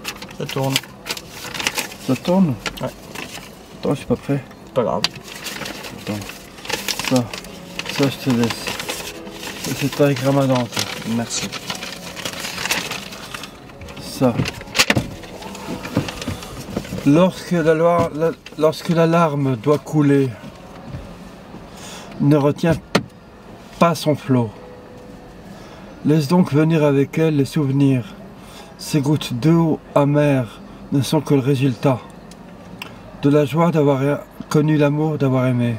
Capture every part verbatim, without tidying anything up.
Ça tourne. Ça tourne? Ouais. Attends, je suis pas prêt. Pas grave. Attends. Ça, ça je te laisse. C'est Tariq Ramadan, ça. Merci. Ça. Lorsque la loi, la, lorsque la larme doit couler, ne retient pas son flot. Laisse donc venir avec elle les souvenirs. Ces gouttes d'eau amères ne sont que le résultat de la joie d'avoir connu l'amour, d'avoir aimé.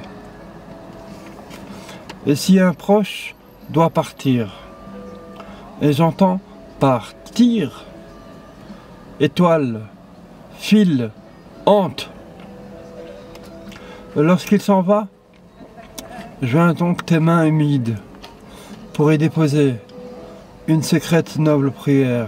Et si un proche doit partir, et j'entends partir, étoile, fil, hante, lorsqu'il s'en va, joins donc tes mains humides pour y déposer une secrète noble prière.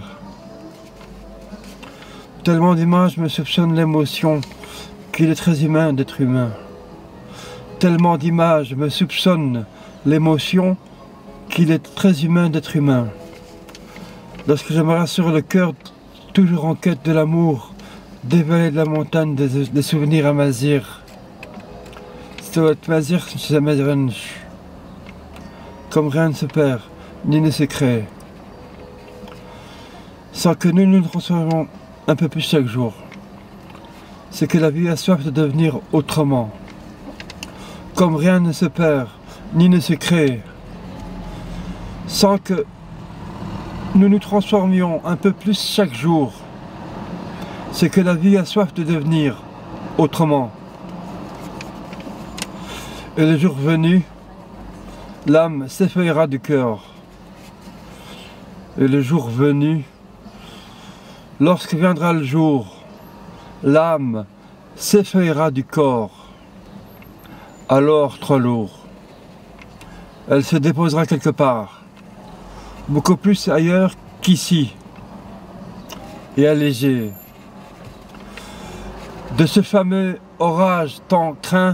Tellement d'images me soupçonnent l'émotion qu'il est très humain d'être humain. Tellement d'images me soupçonnent l'émotion qu'il est très humain d'être humain. Lorsque je me rassure le cœur, toujours en quête de l'amour, des vallées de la montagne, des, des souvenirs à Mazir. C'est Mazir, c'est Mazir. Comme rien ne se perd, ni ne se crée. Sans que nous nous transformions un peu plus chaque jour. C'est que la vie a soif de devenir autrement. Comme rien ne se perd, ni ne se crée. Sans que nous nous transformions un peu plus chaque jour. C'est que la vie a soif de devenir autrement. Et le jour venu, l'âme s'effeuillera du cœur. Et le jour venu, lorsque viendra le jour, l'âme s'effeuillera du corps. Alors trop lourd. Elle se déposera quelque part, beaucoup plus ailleurs qu'ici, et allégée. De ce fameux orage tant craint,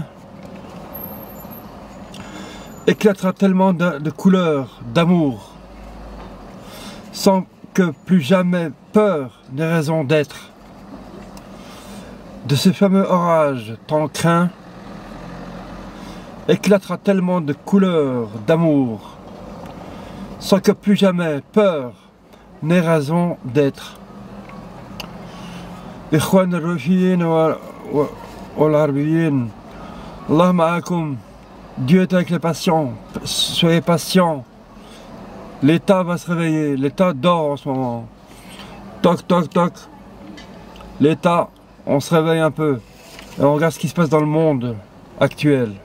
éclatera tellement de, de couleurs, d'amour, sans que plus jamais peur n'ait raison d'être. De ce fameux orage tant craint, éclatera tellement de couleurs, d'amour, sans que plus jamais peur n'ait raison d'être. إخوان الروحيين والعربيين الله معكم. Dieu est avec les patients, soyez patients. L'État va se réveiller, l'État dort en ce moment. Toc, toc, toc. L'État, on se réveille un peu. Et on regarde ce qui se passe dans le monde actuel.